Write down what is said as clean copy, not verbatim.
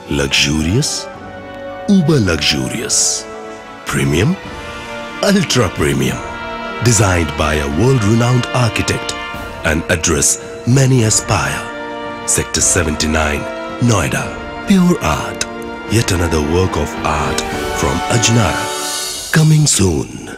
Luxurious, uber luxurious, premium, ultra premium. Designed by a world-renowned architect and address many aspire. Sector 79, Noida. Pure art. Yet another work of art from AJNARA. Coming soon.